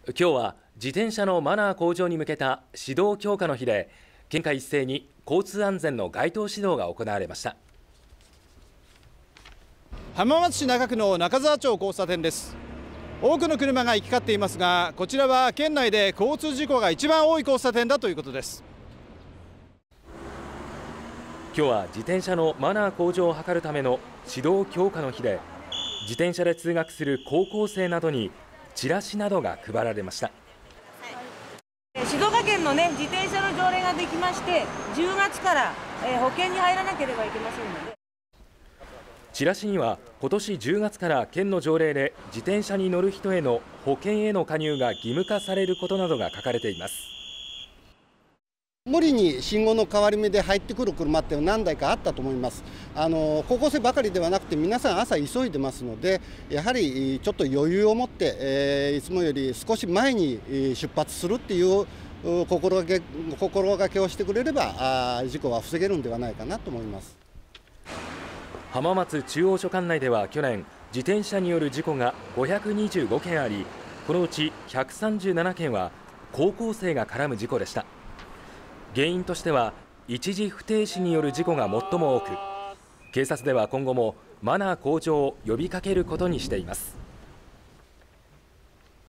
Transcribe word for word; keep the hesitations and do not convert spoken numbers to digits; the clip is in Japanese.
今日は自転車のマナー向上に向けた指導強化の日で、県下一斉に交通安全の街頭指導が行われました。 浜松市中区の中沢町交差点です。多くの車が行き交っていますが、こちらは県内で交通事故が一番多い交差点だということです。 今日は自転車のマナー向上を図るための指導強化の日で、自転車で通学する高校生などにチラシなどが配られました。 静岡県の、ね、自転車の条例ができまして、じゅうがつから、えー、保険に入らなければいけませんので、 チラシには今年じゅうがつから県の条例で自転車に乗る人への保険への加入が義務化されることなどが書かれています。 無理に信号の変わり目で入ってくる車って何台かあったと思います。あの高校生ばかりではなくて、皆さん朝急いでますので、やはりちょっと余裕を持って、えー、いつもより少し前に出発するっていう心がけ、心がけをしてくれれば、あ事故は防げるんではないかなと思います。 浜松中央署管内では去年、自転車による事故がごひゃくにじゅうごけんあり、このうちひゃくさんじゅうななけんは高校生が絡む事故でした。原因としては一時不停止による事故が最も多く、警察では今後もマナー向上を呼びかけることにしています。